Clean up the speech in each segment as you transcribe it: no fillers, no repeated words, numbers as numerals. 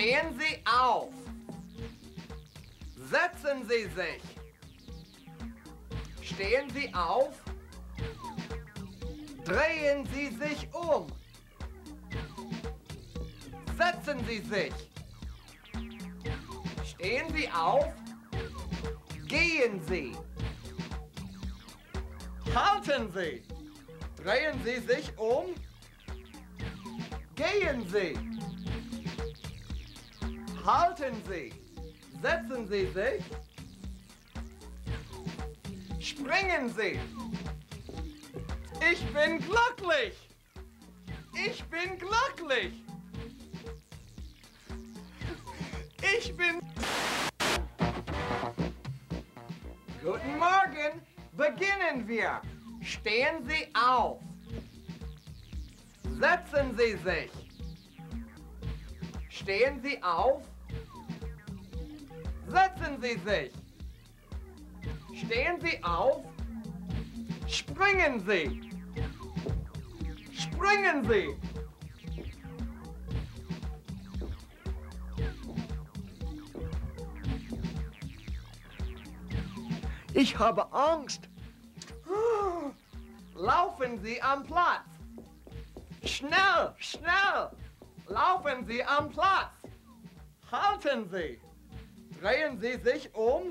Stehen Sie auf. Setzen Sie sich. Stehen Sie auf. Drehen Sie sich um. Setzen Sie sich. Stehen Sie auf. Gehen Sie. Halten Sie. Drehen Sie sich um. Gehen Sie. Halten Sie. Setzen Sie sich. Springen Sie. Ich bin glücklich. Ich bin glücklich. Ich bin... Guten Morgen. Beginnen wir. Stehen Sie auf. Setzen Sie sich. Stehen Sie auf. Setzen Sie sich. Stehen Sie auf. Springen Sie. Springen Sie. Ich habe Angst. Laufen Sie am Platz. Schnell, schnell. Laufen Sie am Platz. Halten Sie. Drehen Sie sich um.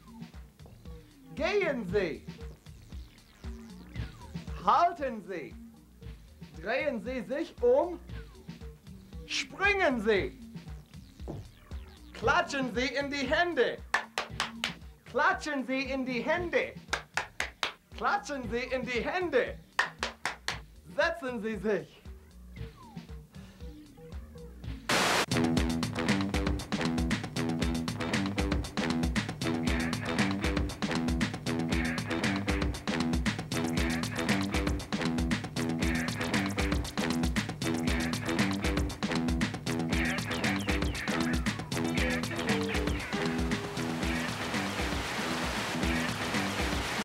Gehen Sie. Halten Sie. Drehen Sie sich um. Springen Sie. Klatschen Sie in die Hände. Klatschen Sie in die Hände. Klatschen Sie in die Hände. Setzen Sie sich.